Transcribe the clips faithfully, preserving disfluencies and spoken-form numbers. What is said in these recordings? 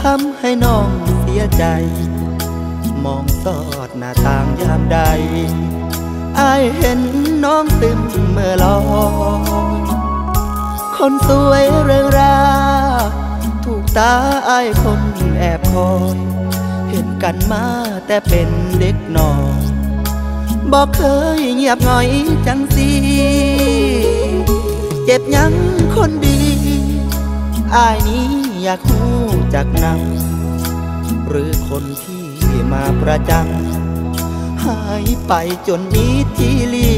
ทำให้น้องเสียใจมองสอดหน้าต่างยามใดอายเห็นน้องตึมเมื่อลอยคนสวยเริงราถูกตาอายคนแอบคอยเห็นกันมาแต่เป็นเด็กน้อยบอกเคยเงียบง่อยจังสิเจ็บยังคนดีอายนี้อยากรู้จักนำหรือคนที่มาประจำหายไปจนมีทีลี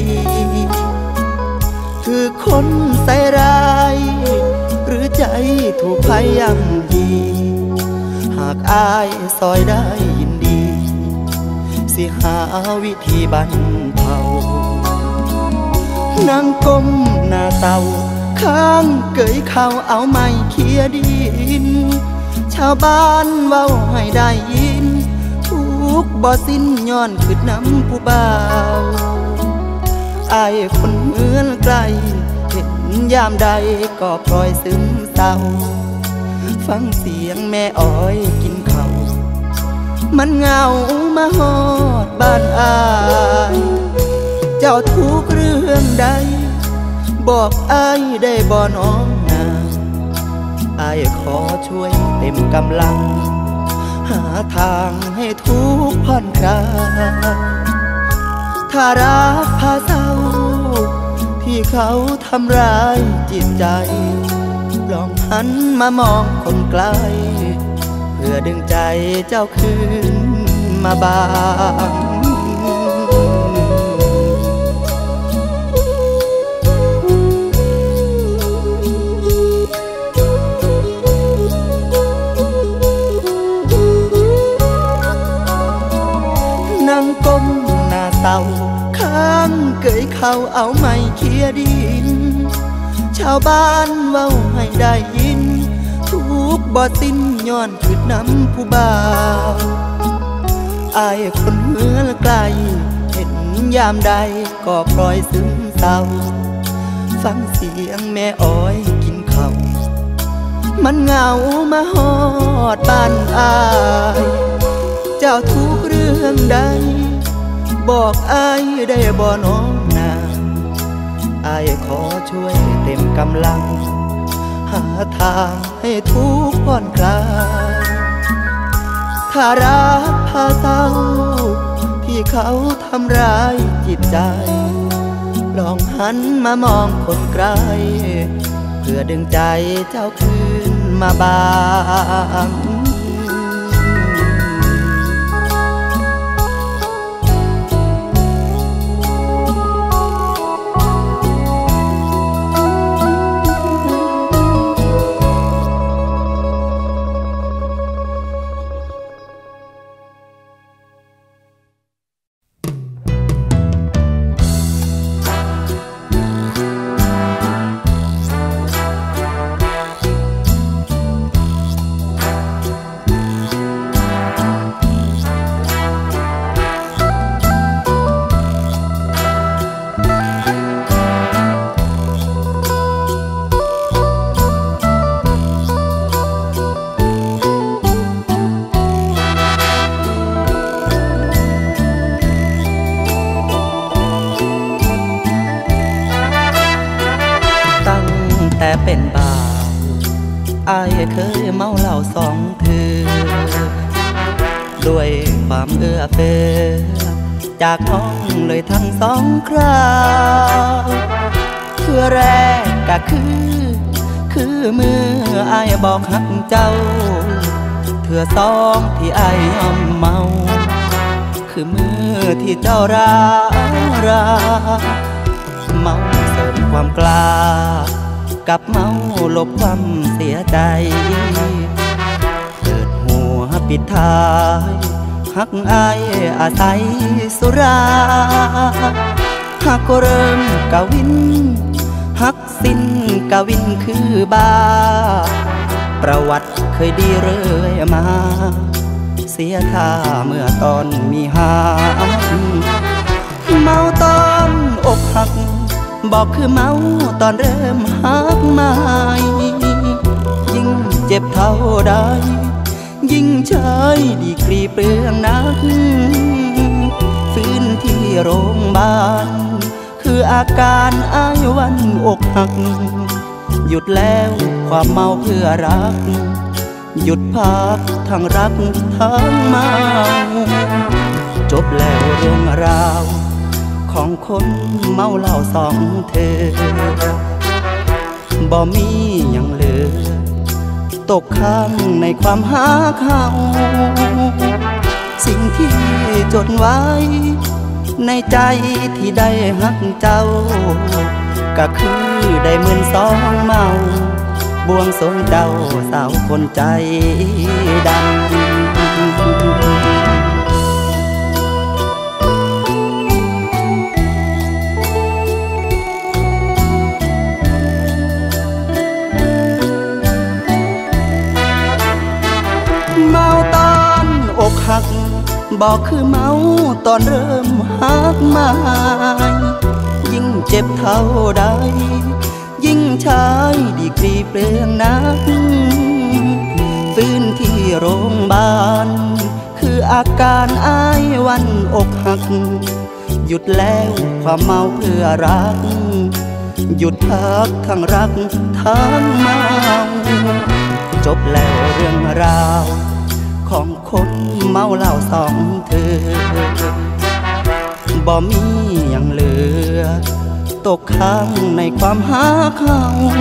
คือคนใส่ร้ายหรือใจถูกพยายามดีหากอายซอยได้ยินดีสิหาวิธีบรรเทานั่งก้มหน้าเตาข้างเกยเข้าเอาไม้เคียดินชาวบ้านเว้าให้ได้ยินทุกบ่สิ้นย้อนขึ้นน้ำผู้บ่าวอายคนเหมือนไกลเห็นยามใดก็ปล่อยซึมเศร้าฟังเสียงแม่อ้อยกินข้าวมันเหงามาฮอดบ้านอายเจ้าทุกเรื่องใดบอกอายได้บ่น้องนาอายขอช่วยเต็มกำลังหาทางให้ทุกข์ผ่อนคลายถ้ารักพาเศร้าที่เขาทำร้ายจิตใจลองหันมามองคนไกลเพื่อดึงใจเจ้าคืนมาบ้างนั่งก้มหน้าเตาข้างเกยเข้าเอาไม้เคียดินชาวบ้านเว้าให้ได้ยินทุกบ่สิ้นย้อนขึ้นน้ำผู้บ่าวอายคนเมื่อไกลเห็นยามใดก็ปล่อยซึมเศร้าฟังเสียงแม่อ้อยกินข้าวมันเหงามาฮอดบ้านอายเจ้าทุกเรื่องใดบอกอายได้บ่น้องนาอายขอช่วยเต็มกำลังหาทางให้ทุกข์ผ่อนคลายถ้ารักพาเศร้าที่เขาทำร้ายจิตใจลองหันมามองคนไกลเพื่อดึงใจเจ้าคืนมาบ้างเป็นบ่าวอายเคยเมาเหล้าสองเทื่อด้วยความเอื้อเฟื้อจากน้องเลยทั้งสองคราวเทื่อแรกก็คือคือมืออายบอกหักเจ้าเทื่อสองที่อายยอมเมาคือมือที่เจ้ารักรักเมาเสริมความกล้ากับเมาลบความเสียใจเปิดหัวปิดท้ายหักอายอาศัยสุราหักก็เริ่มกะวินหักสิ้นกะวินคือบาประวัติเคยดีเรื่อยมาเสียท่าเมื่อตอนมีหาเมาตอนอกหักบอกคือเมาตอนเริ่มหักใหม่ยิ่งเจ็บเท่าใดชายดีกรีเปลืองนักฟื้นที่โรงพยาบาลคืออาการอ้ายวันอกหักหยุดแล้วความเมาเพื่อรักหยุดพักทั้งรักทั้งเมาจบแล้วเรื่องราวของคนเมาเหล้าสองเธอบ่มีอย่างเหลือตกค้างในความหาเขาสิ่งที่จดไว้ในใจที่ได้ฮักเจ้าก็คือได้หมื่นสองเมาบวงสรวงเจ้าสาวคนใจดำเมาตอนอกหักบอกคือเมาตอนเริ่มหักมายิ่งเจ็บเท่าใดยิ่งชายดีกรีเปลืองนักฟื้นที่โรงพยาบาลคืออาการอ้ายวันอกหักหยุดแล้วความเมาเพื่อรักหยุดพักทั้งรักทั้งเมาจบแล้วเรื่องราวของคนเมาเหล้าสองเธอบ่มีอย่างเหลือตกค้างในความหาเขา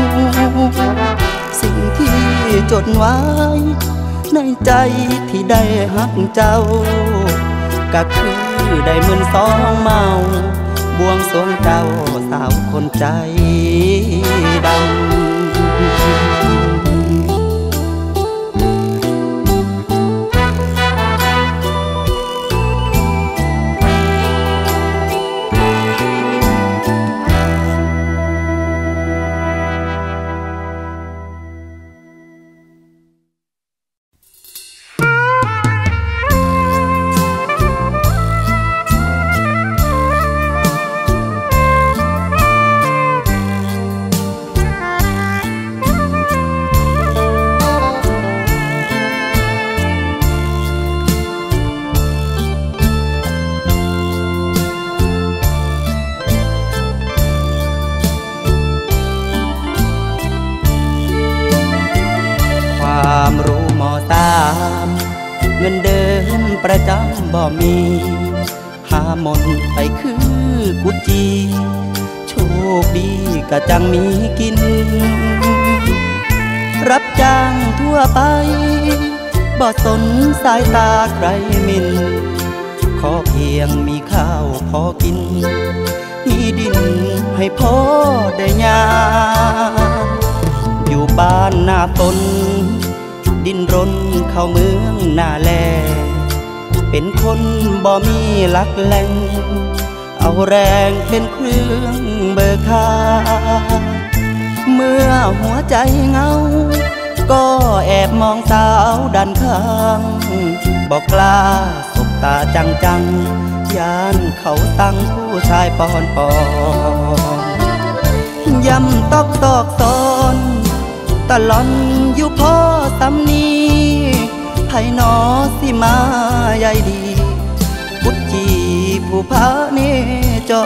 สิ่งที่จดไว้ในใจที่ได้ฮักเจ้าก็คือได้หมื่นสองเมาบวงสรวงเจ้าสาวคนใจดำเงินเดินประจำบ่มีหาหมดไปคือกุจี โชคดีก็จังมีกินรับจ้างทั่วไปบ่สนสายตาใครมินขอเพียงมีข้าวพอกินมีดินให้พ่อได้ยามอยู่บ้านหน้าตนดินรนเข้าเมืองหน้าแลเป็นคนบ่มีหลักแหล่งเอาแรงเป็นเครื่องเบิกทางเมื่อหัวใจเงาก็แอบมองสาวด้านข้างบอกกล้าสบตาจังจังย่านเขาตั้งผู้ชายปอนปอนย้ำตอกตอกตอนตะล่อนอยู่พ่อสำนีไผหนอสิมาใหญ่ดีพุทธีผู้พาเนจร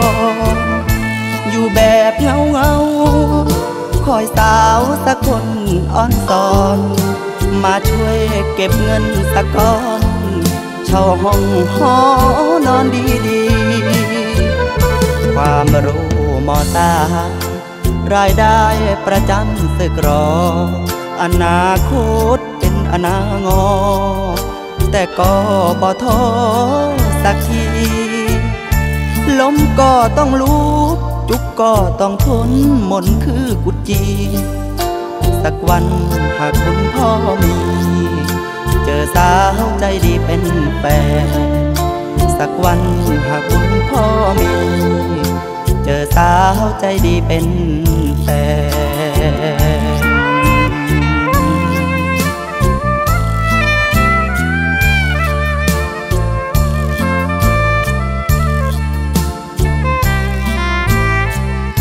อยู่แบบเงาเงาคอยสาวสักคนอ้อนสอนมาช่วยเก็บเงินสักก้อนเช่าห้องหอนอนดีๆความรู้มอตารายได้ประจำสึกรออนาคตเป็นอนางอแต่ก็บ่ท้อสักทีล้มก็ต้องลุกจุกก็ต้องทนมนคือกุดจีสักวันหากคุณพ่อมีเจอสาวใจดีเป็นแฟนสักวันหากคุณพ่อมีเจอสาวใจดีเป็นแฟน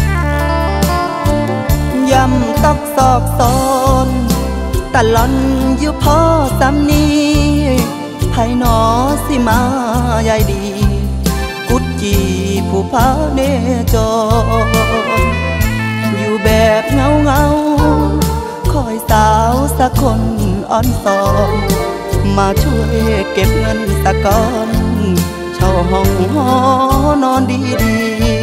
ย้ำตอกซอกซอนตะล่อนอยู่พอสำนีไผหนอสิมาใหญ่ดีกุดจีผู้พาเนจรอยู่แบบเงาเงาคอยสาวสักคนอ่อนสอนมาช่วยเก็บเงินสักก้อนเช่าห้องหอนอนดีดี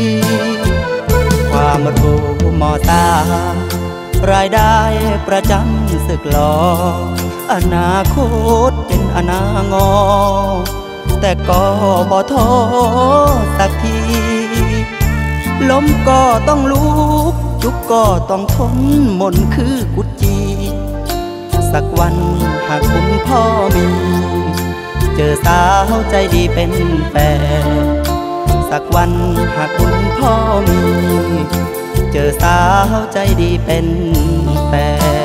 ความรู้มอตารายได้ประจำสึกหลออนาคตเป็นอนางอแต่ก็บ่ท้อสักทีล้มก็ต้องลุกจุกก็ต้องทนมนคือกุดจีสักวันหากคุณพ่อมีเจอสาวใจดีเป็นแฟนสักวันหากคุณพ่อมีเจอสาวใจดีเป็นแฟน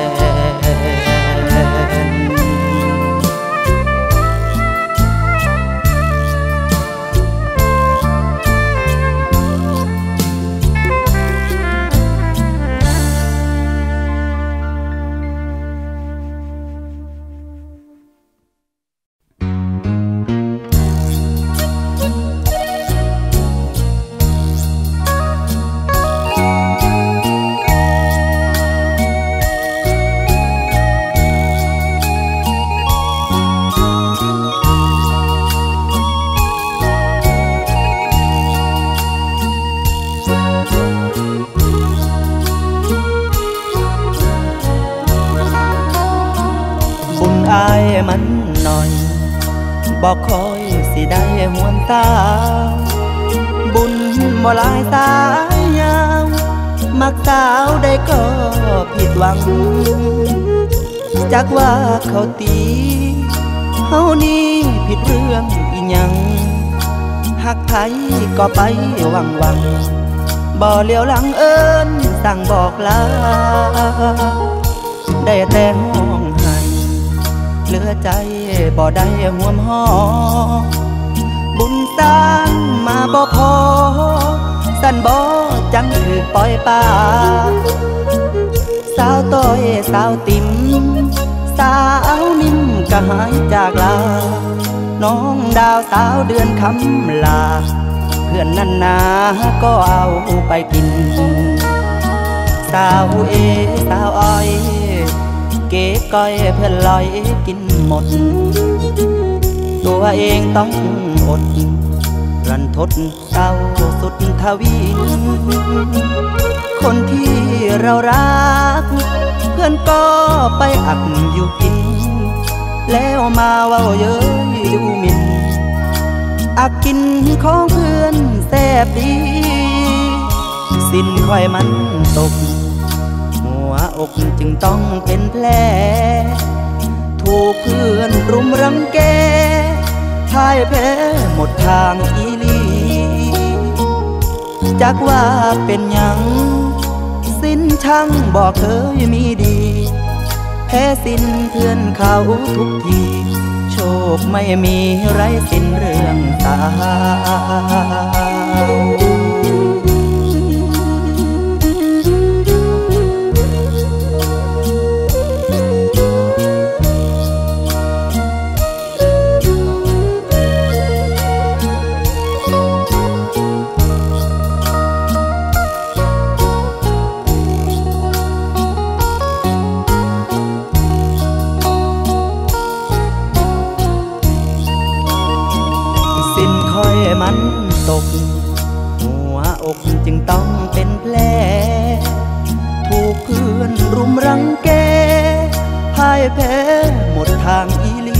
มันหน่อยบอกคอยสิได้หวนตาบุญบ่ลายสายยาวมักสาวได้ก็ผิดหวังจักว่าเขาตีเฮานี่ผิดเรื่องอีหยังหักไทยก็ไปหวังหวังบ่เลี้ยวหลังเอิ้นสั่งบอกลาได้แต่ห้องเหลือใจบ่ได้ห่วมห่อบุญสร้างมาบ่พอสั่นบ่จังถือปล่อยป่าสาวต้อยสาวติ๋มสาวนิ่มก็หายจากลาน้องดาวสาวเดือนคำลาเพื่อนนั่นนาก็เอาไปกินสาวเอสาวอ้อยเก๋ก้อยเพื่อนลอยกินหมดตัวเองต้องอดรันทดเศร้าสุดทวีคนที่เรารักเพื่อนก็ไปอับอยู่กินแล้วมาเว้าเย้ยดูหมิ่นอักกินของเพื่อนแซ่บดีสิ้นค่อยมันตกหัวอกจึงต้องเป็นแผลถูกเพื่อนรุมรังแกพ่ายแพ้หมดทางอีลีจักว่าเป็นหยังสิ้นช่างบอกเคยมีดีแพ้สิ้นเพื่อนเขาทุกทีโชคไม่มีไรสิ้นเรื่องตามันตกหัวอกจึงต้องเป็นแผลถูกเพื่อนรุมรังแกพ่ายแพ้หมดทางอีลี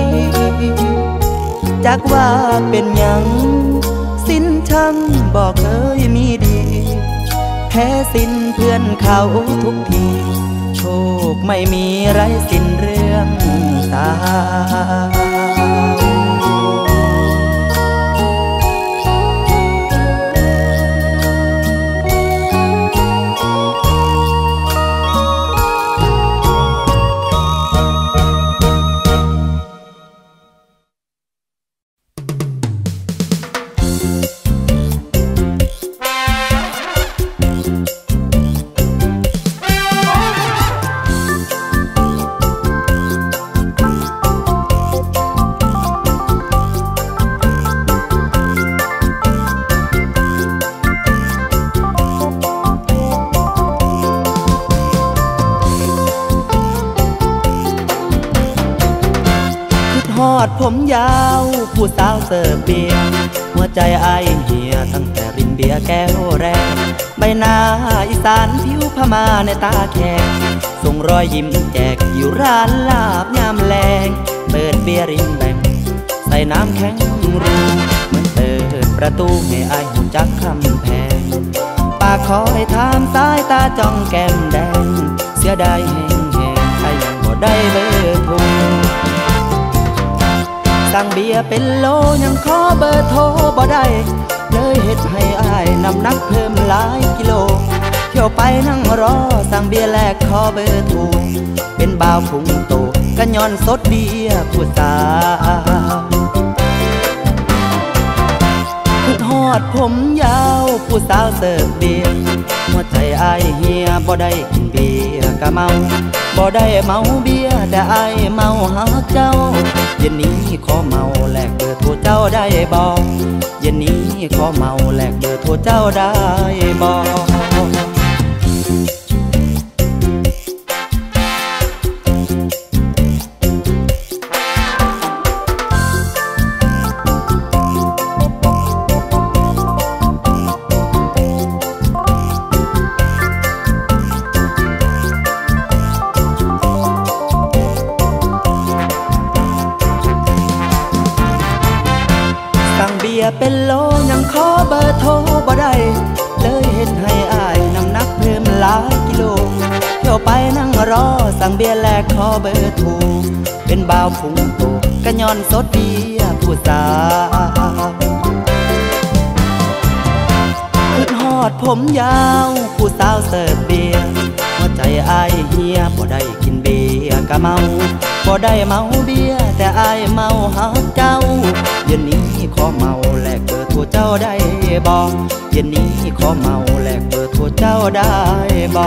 จักว่าเป็นหยังสิ้นช่างบอกเคยมีดีแพ้สิ้นเพื่อนเขาทุกทีโชคไม่มีไรสิ้นเรื่องตาอดผมยาวผู้สาวเสิร์ฟเบียร์หัวใจไอเหี่ยตั้งแต่รินเบียร์แก้วแรกใบหน้าอีสานผิวพม่าในตาแขกส่งรอยยิ้มแจกอยู่ร้านลาบยามแลงเปิดเบียร์รินแบ่งใส่น้ำแข็งรูเหมือนเปิดประตูให้ไอหุ่นจักคำแพงปากคอยถามสายตาจ้องแก้มแดงเสียดายแห้งแห้งไอยังบ่ได้เบอร์โทรสั่งเบียร์เป็นโลยังขอเบอร์โทรบ่ได้เลยเฮ็ดให้อายน้ำหนักเพิ่มหลายกิโลเที่ยวไปนั่งรอสั่งเบียร์แลกขอเบอร์โทรเป็นบ่าวพุงโตก็ย้อนสดเบียร์ผู้สาวคือฮอดผมยาวผู้สาวเสิร์ฟเบียร์หัวใจอายเหี่ยบ่ได้กินเบียร์ก็เมาบ่ได้เมาเบียร์แต่อายเมาหาเจ้าเย็นนี้ขอเมาแลกเบอร์โทรเจ้าได้บ่เย็นนี้ขอเมาแลกเบอร์โทรเจ้าได้บ่เป็นโลยังขอเบอร์โทรบ่ได้เลยเฮ็ดให้อายน้ำหนักเพิ่มหลายกิโลเที่ยวไปนั่งรอสั่งเบียร์แลกขอเบอร์โทรเป็นบ่าวพุงโตก็ย้อนสดเบียร์ผู้สาวขึ้นฮอดผมยาวผู้สาวเสิร์ฟเบียร์หัวใจอายเหี่ยบ่ได้กินเบียร์ก็เมาบ่ได้เมาเบียร์แต่อายเมาหาเจ้าเย็นนี้ขอเมาแลกเบอร์โทรเจ้าได้บ่เย็นนี้ขอเมาแลกเบอร์โทรเจ้าได้บ่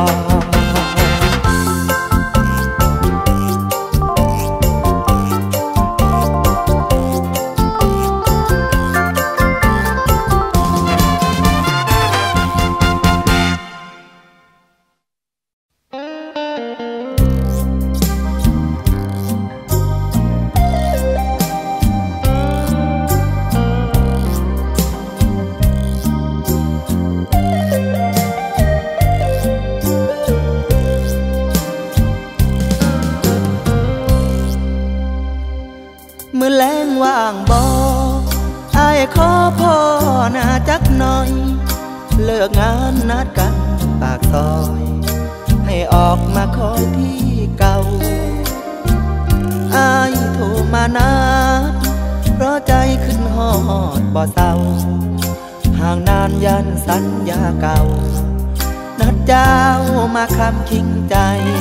มือแรงว่างบ่อายขอพ่อหน้าจักหน่อยเลิกงานนัดกันปากซอยให้ออกมาคอยที่เก่าอายโทรมานัดเพราะใจขึ้นฮอดบ่เศร้าห่างนานยันสัญญาเก่านัดเจ้ามาคำคิงใจ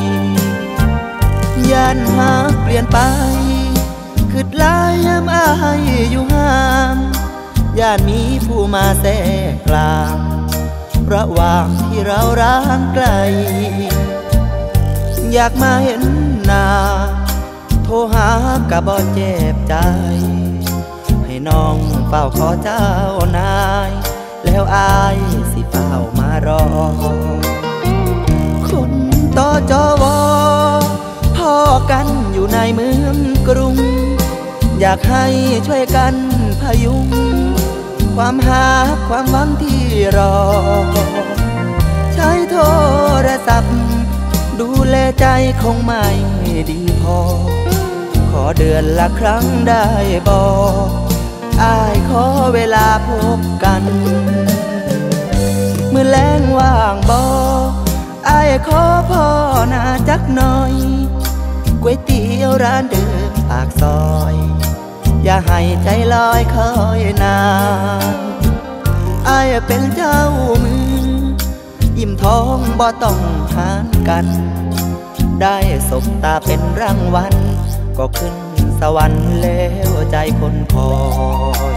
ยันหากเปลี่ยนไปคือลายยามอายอยู่ห่างย่านมีผู้มาแทรกกลางระหว่างที่เราร้างไกลอยากมาเห็นหน้าโทรหากะบ่เจ็บใจให้น้องเฝ้าขอเจ้านายแล้วอายสิเฝ้ามารอคนต่อจอวอพ่อกันอยู่ในเมืองกรุงอยากให้ช่วยกันพยุงความหาความหวังที่รอใช้โทรศัพท์ดูแลใจคงไม่ดีพอขอเดือนละครั้งได้บ่อ้ายขอเวลาพบกันมื้อแลงว่างบ่อ้ายขอพ่อหน้าจักหน่อยก๋วยเตี๋ยวร้านเดิมปากซอยอย่าให้ใจลอยคอยนานอ้ายเป็นเจ้ามืออิ่มท้องบ่ต้องหารกันได้สบตาเป็นรางวัลก็ขึ้นสวรรค์แล้วใจคนคอย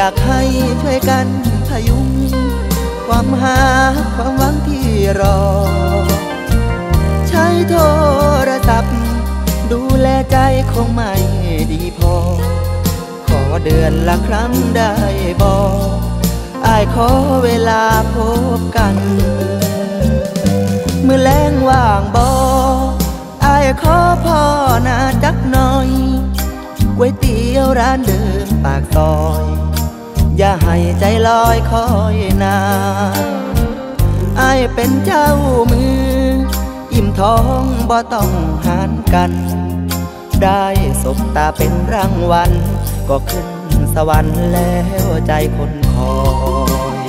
ากให้ช่วยกันพยุงความหาความหวังที่รอใช้โทรศัพท์ดูแลใจคงไม่ดีพอขอเดือนละครั้งได้บ่อ้ายขอเวลาพบกันเมื่อแลงว่างบ่อ้ายขอพ่อนาจักหน่อยก๋วยเตี๋ยวร้านเดิมปากซอยอย่าให้ใจลอยคอยนานอ้ายเป็นเจ้ามืออิ่มท้องบ่ต้องหารกันได้สบตาเป็นรางวัลก็ขึ้นสวรรค์แล้วใจคนคอย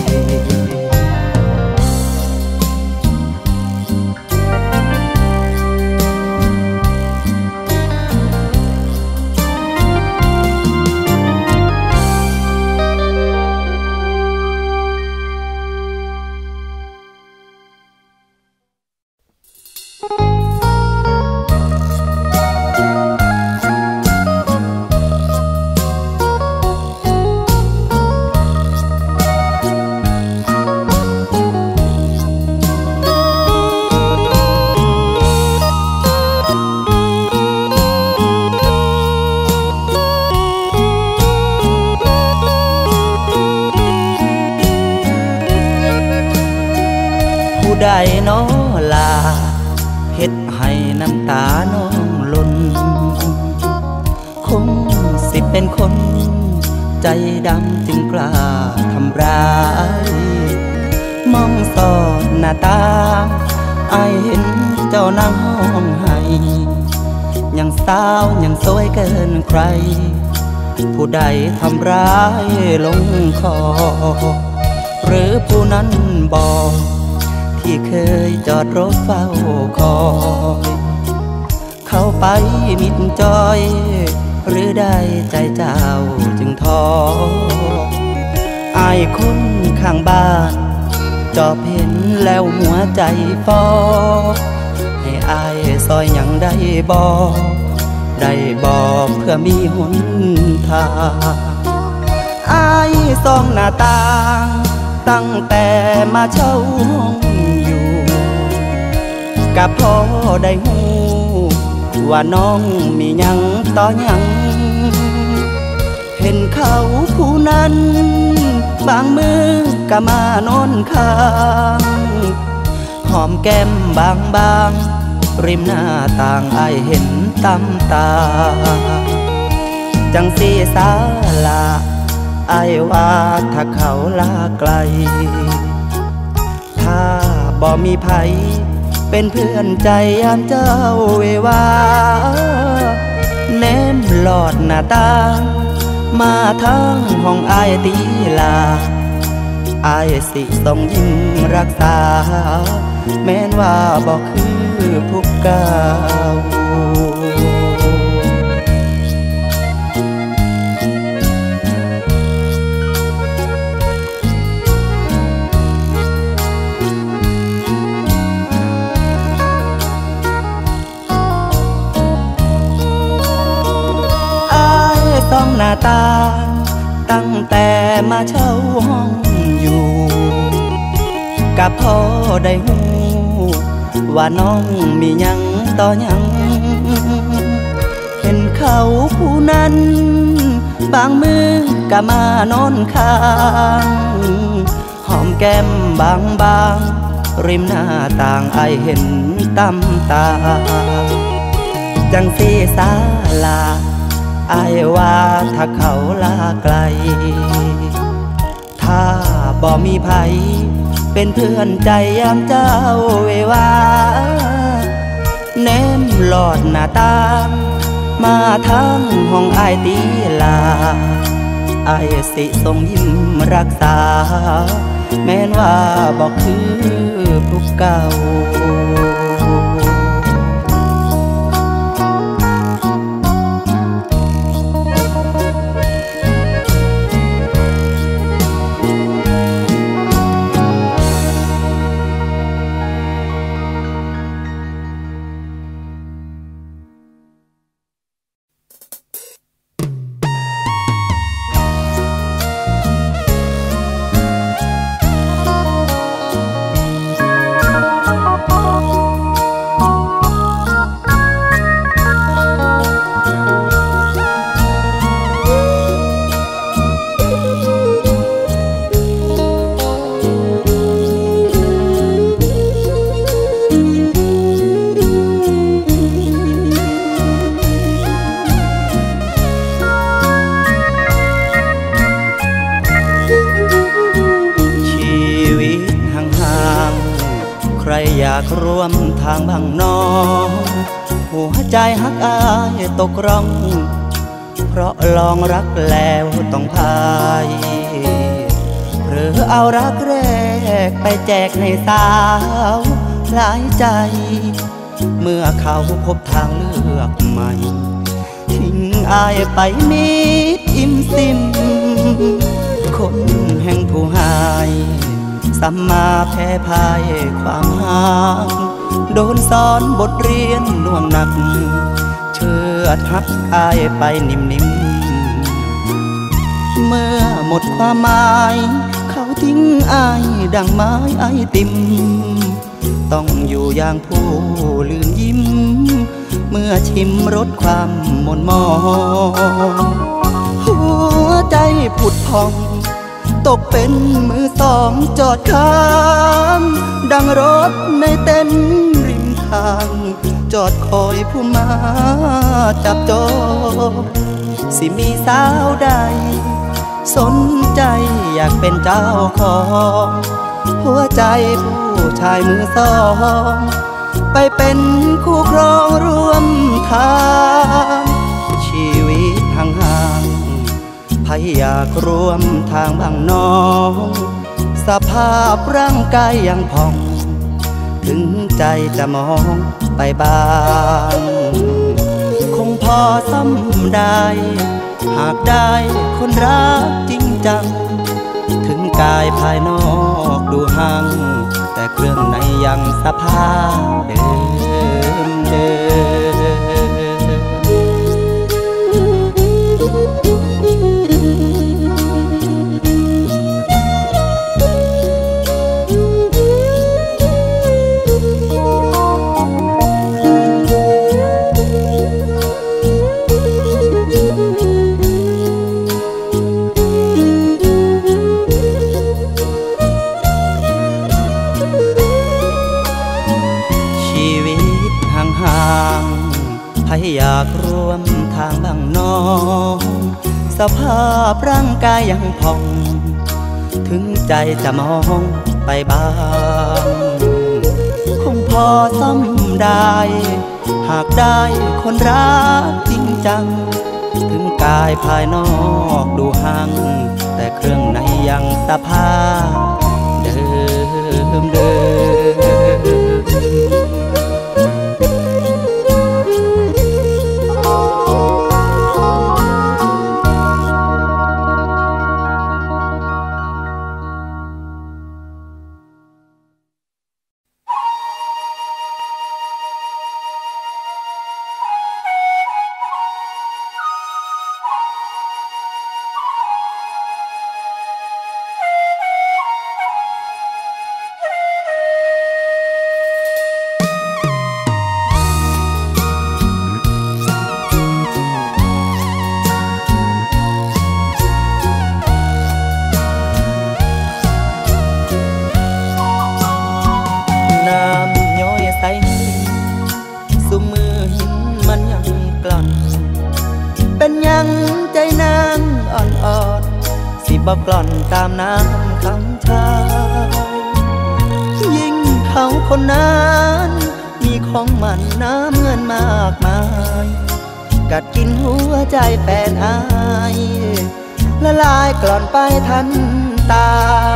ได้น้อลาเฮ็ดให้น้ำตาน้องหล่นคงสิเป็นคนใจดำจึงกล้าทำร้ายมองสอดหน้าตาอ้ายเห็นเจ้านั่งห้องไห้ยังสาวยังสวยเกินใครผู้ใดทำร้ายลงคอหรือผู้นั้นบอกที่เคยจอดรถเฝ้าคอยเข้าไปมิดจอยหรือได้ใจเจ้าจึงท้ออายคนข้างบ้านจอบเห็นแล้วหัวใจฟอให้อายซอยยังได้บอกได้บอกเพื่อมีหนทางอายส่องหน้าต่างตั้งแต่มาเช่าห้องอยู่กับพ่อได้หูว่าน้องมียังต่อยังเห็นเขาผู้นั้นบางมือก็มานอนข้างหอมแก้มบางบางริมหน้าต่างอ้ายเห็นตำตาจังสีสาลาอ้ายว่าถ้าเขาลาไกลถ้าบ่มีไผเป็นเพื่อนใจยามเจ้าเววาแนมหลอดหน้าต่างมาทางห้องอ้ายตีลาอ้ายสิส่งยิ้มรักษาแม้นว่าบ่คือผู้เก่าต้องหน้าต่างตั้งแต่มาเช่าห้องอยู่กับพ่อได้หูว่าน้องมียังต่อยังเห็นเขาผู้นั้นบางมือก็มานอนข้างหอมแก้มบางบางริมหน้าต่างอ้ายเห็นตำตาจังสีสาลาอ้ายว่าถ้าเขาลาไกลถ้าบ่มีไผเป็นเพื่อนใจยามเจ้าเววาแนมหลอดหน้าต่างมาทางห้องอ้ายตีลาอ้ายสิส่งยิ้มรักษาแม้นว่าบ่คือผู้เก่าากร่วมทางบางน้องหัวใจฮักอายตกร่องเพราะลองรักแล้วต้องพายหรือเอารักแรกไปแจกในสาวหลายใจเมื่อเขาพบทางเลือกใหม่ทิ้งอายไปมิดอิ่มซิมคนแห่งผู้หายสัมมาแพ้พายความห่างโดนสอนบทเรียนน่วงหนักเชื่อทักอายไปนิ่มๆเมื่อหมดความหมายเขาทิ้งอายดังไม้ไอติมต้องอยู่อย่างผู้ลืมยิ้มเมื่อชิมรสความหม่นหมองหัวใจผุดพองตกเป็นมือสองจอดข้างดังรถในเต็นท์ริมทางจอดคอยผู้มาจับจองสิมีสาวใดสนใจอยากเป็นเจ้าของหัวใจผู้ชายมือสองไปเป็นคู่ครองร่วมทางชีวิตห่างๆใครอยากร่วมทางบางน้องสภาพร่างกายยังผ่องถึงใจจะมองไปบ้างคงพอซ้ำได้หากได้คนรักจริงจังถึงกายภายนอกดูห่างแต่เครื่องในยังสภาพเดิมเดิอยากร่วมทางบางน้องสภาพร่างกายยังผ่องถึงใจจะมองไปบ้างคงพอซ้ำได้หากได้คนรักจริงจังถึงกายภายนอกดูห่างแต่เครื่องในยังสภาพเดิมเดิมบ่กล่อนตามน้ำคำชายิ่งเขาคนนั้นมีของมันน้ำเงินมากมายกัดกินหัวใจแฟนอายละลายกล่อนไปทันตา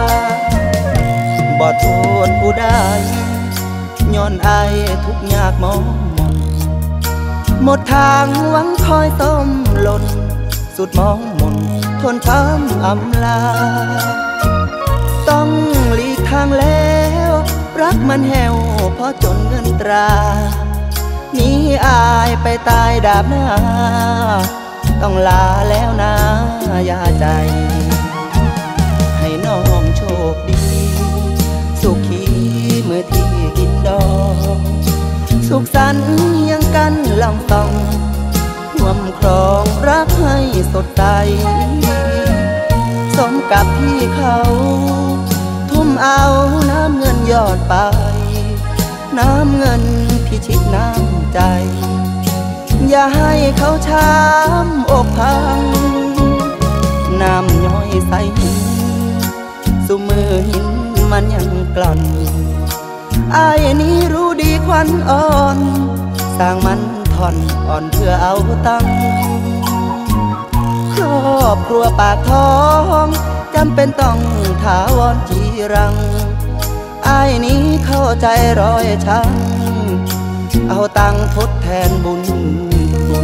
บ่โทษผู้ใดย้อนอายทุกยากมองมนหมดทางหวังคอยต้มหล่นสุดมองมนทนช้ำอำลาต้องหลีกทางแล้วรักมันแหวเพราะจนเงินตราหนีอายไปตายดาบหน้าต้องลาแล้วนะอย่าใจให้น้องโชคดีสุขีเมื่อที่กินดอกสุขสันต์ยังกันลำต้องร่วมครองรักให้สดใสสมกับที่เขาทุ่มเอาน้ำเงินยอดไปน้ำเงินพิชิตน้ำใจอย่าให้เขาช้ำอกพังน้ำย้อยใสหินสุมือหินมันยังกล่อนอายนี้รู้ดีควันอ่อนสร้างมันท่อนอ่อนเพื่อเอาตังค์ครอบครัวปากท้องจำเป็นต้องถาวรจีรังอายนี้เข้าใจร้อยช้ำเอาตังค์ทดแทนบุญคุณ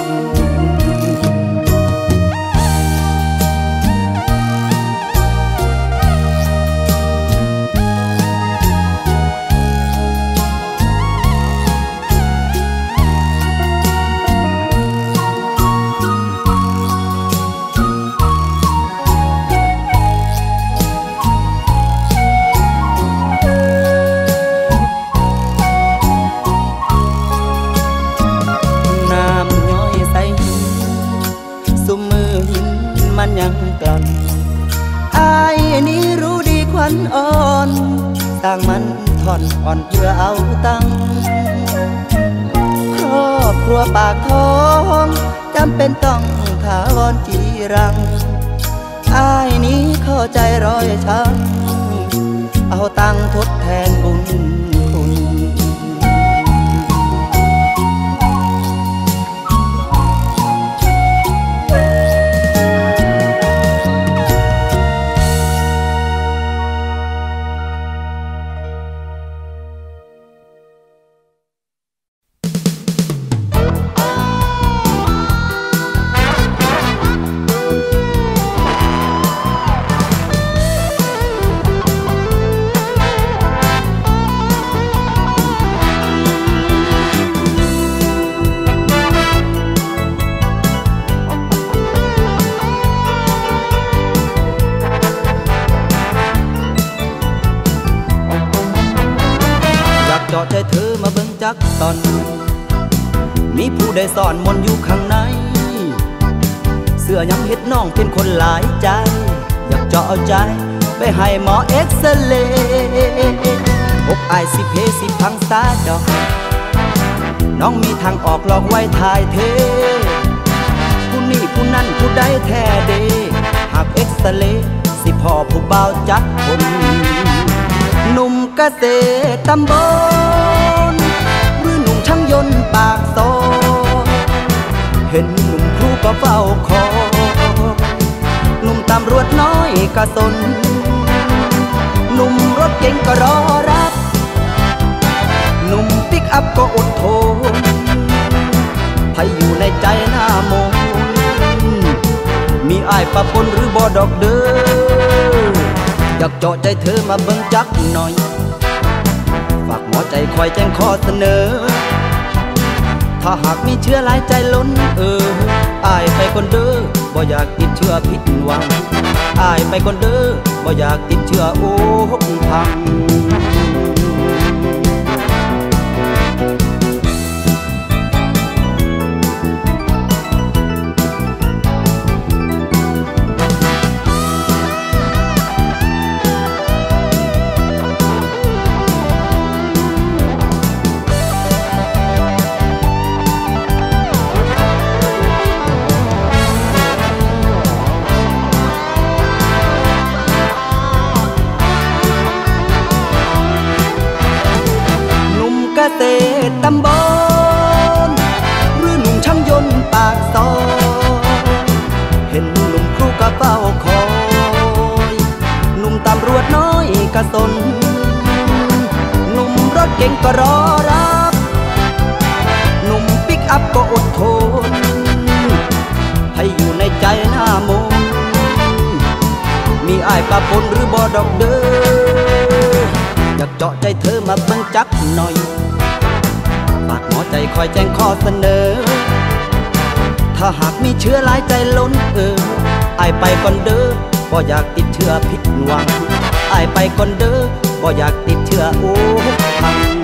ยังกลั่นอายนี้รู้ดีควันอ่อนต่างมันท่อนอ่อนเพื่อเอาตังค์ครอบครัวปากท้องจำเป็นต้องถาวรจีรังอายนี้เข้าใจร้อยช้ำเอาตังค์ทดแทนบุญคุณใจเธอมาเบิ่งจักตอนมีผู้ใดสอนมนอยู่ข้างในเสื้อยังเฮ็ดน้องเป็นคนหลายใจอยากเจาะเอาใจไปให้หมอเอ็กซเรย์อกอายสิเพสิพังซาดอกน้องมีทางออกหลอกไว้ทายเทผู้นี่ผู้นั่นผู้ใดแท้เดหากเอ็กซเรย์สิพ่อผู้เบาจักคนหนุ่มเกษตรตำบลหรือหนุ่มช่างยนต์ปากซอยเห็นหนุ่มครูก็เฝ้าคอหนุ่มตำรวจน้อยก็สนหนุ่มรถเก๋งก็รอรับหนุ่มปิกอัพก็อดทนให้อยู่ในใจหน้ามนมีอ้ายปะปนหรือบ่ดอกเด้ออยากเจาะใจเธอมาเบิ่งจักหน่อยฝากหมอใจคอยแจ้งข้อเสนอถ้าหากมีเชื้อหลายใจล้นเอออายไปคนเด้อบ่อยากติดเชื้อผิดหวังอายไปคนเด้อบ่อยากติดเชื้อโอ้พังเกษตรตำบลหรือหนุ่มช่างยนต์ปากซอยเห็นหนุ่มครูก็เฝ้าคอยหนุ่มตำรวจน้อยก็สนหนุ่มรถเก๋งก็รอรับหนุ่มปิกอัพก็อดทนให้อยู่ในใจหน้ามนมีอ้ายปะปนหรือบ่ดอกเด้ออยากเจาะใจเธอมาเบิ่งจักหน่อยปากหมอใจคอยแจ้งข้อเสนอถ้าหากมีเชื้อหลายใจล้นเอออายไปก่อนเด้อบ่อยากติดเชื้อผิดหวังอายไปก่อนเด้อบ่อยากติดเชื้อโอ้พัง